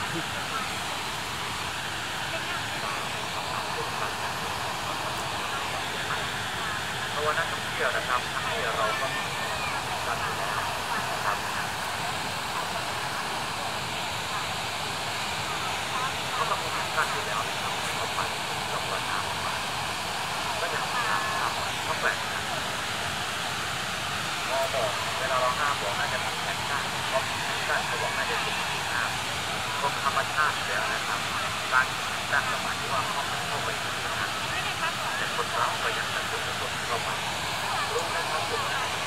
ตัวนักท่องเที่ยวนะครับที่เราก็กันอยู่แล้วนะครับเขาก็มีกันอยู่แล้วนะครับเข้าไปจังหวัดน้ำมาก็อย่างนะครับก็แปลกนะมอบอกเวลาเราห้ามบอกน่าจะมีแข่งกันเพราะแข่งกันเขาบอกน่าจะเป็นที่ห้ามก็ธรรมชาติแล้วนะครับการตั้งสมัยว่าเขาเข้าไปที่ห้ามแต่คนเราก็ยังตั้งตัวเข้าไปรู้นะครับว่า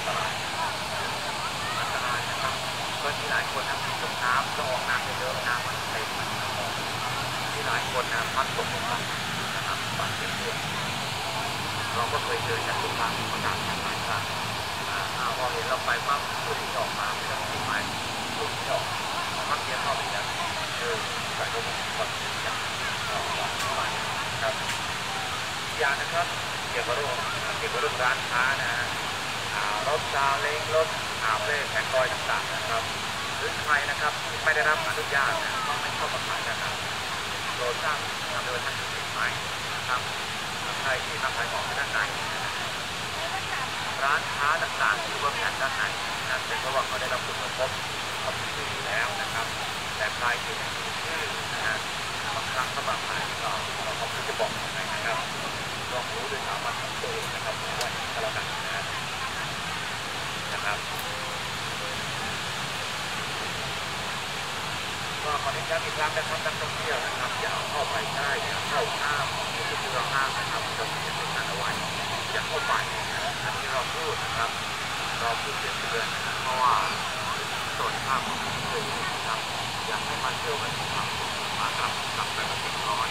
อันตรายนะครับก็มีหลายคนนะจมน้ำต้องออกน้ำเยอะๆน้ำมันเต็มมีหลายคนนะพัดตกลงไปนะครับบาดเจ็บด้วยเราก็เคยเจอจากทุกครั้งประกาศอย่างไรว่าพอเห็นเราไปปั๊บผู้ที่ออกมาไม่ต้องคิดใหม่ผู้ที่ออกมักเรียนเข้าไปแล้วใส่ลงก่อนอย่างไปครับอย่างนะครับเกี่ยวกับเรื่องร้านค้านะรถซาเล้งรถเร่แพ็คลอยต่างๆนะครับหรือใครนะครับที่ไม่ได้รับอนุญาตนะต้องไม่เข้ามาขายนะครับโดยสร้างทำโดยท่านผิดหมายนะครับใครที่มาขายของด้านในร้านค้าต่างๆที่บริเวณด้านในนะเป็นเพราะว่าเขาได้รับผลกระทบเขาผิดอยู่แล้วนะครับแต่ใครที่ไม่มีชื่อนะบางครั้งก็บางรายก็เขาไม่จะบอกยังไงนะครับลองรู้ด้วยสามัญของตัวเองนะครับว่าก็แล้วกันนะครับก็ขอเน้นย้ำอีกครั้งนะครับนักท่องเที่ยวนะครับอย่าเข้าไปใกล้อย่าเข้าห้ามนี่คือเราห้ามนะครับเราเขียนเป็นการเอาไว้อย่าเข้าไปอันนี้เราพูดนะครับเราพูดเตือนนะครับเพราะว่าส่วนภาพของตัวเองนะครับอยากให้มาเที่ยวกันครับมากลับไปกับสิ่งร้อน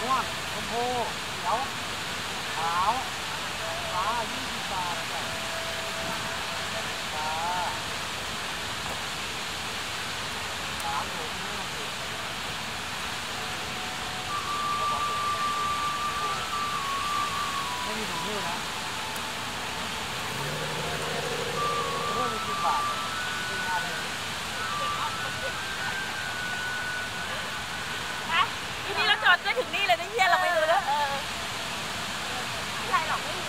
ม่วงชมพูเขียวขาวฟ้า20 บาทจ้ะฟ้า3 ถุง50ไม่มีถุงมือนะเพิ่มเป็น10 บาทเป็นงานเลยทีนี้เราจอดได้ถึงนี่เลยนะเฮียเราไปดูแล้วไม่ไรหรอกไม่มี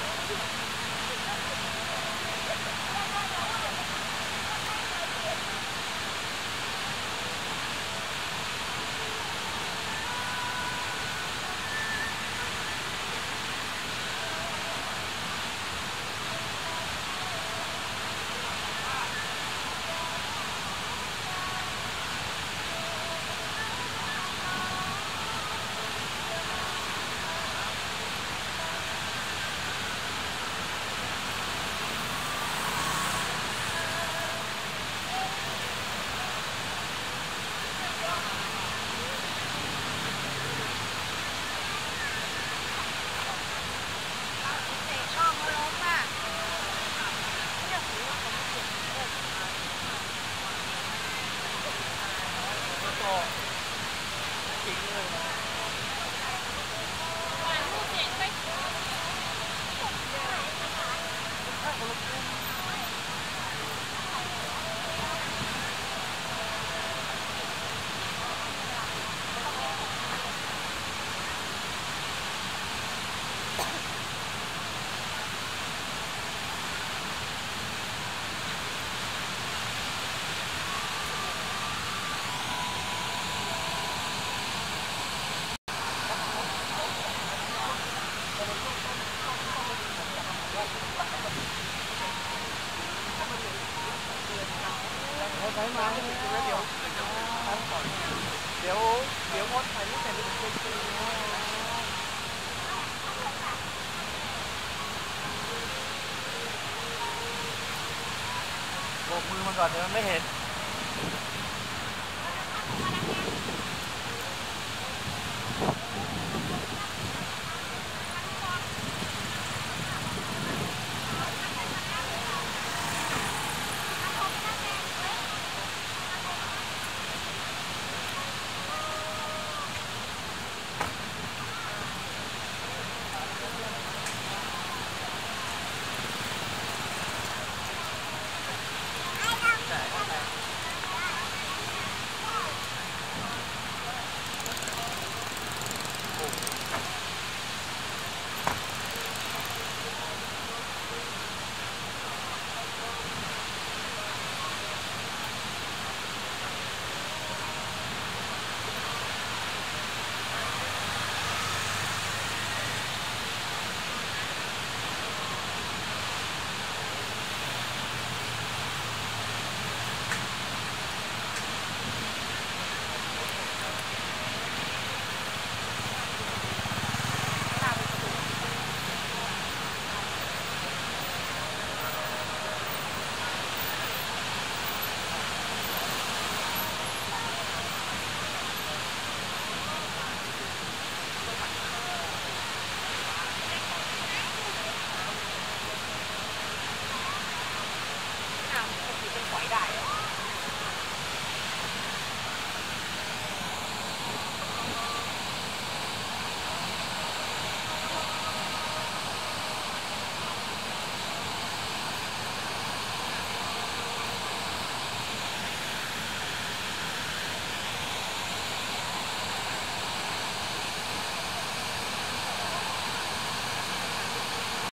ใช้มาเดี๋ยวคนถ่ายรูปแต่งเป็นจริงโบกมือมันก่อนเดี๋ยวมันไม่เห็น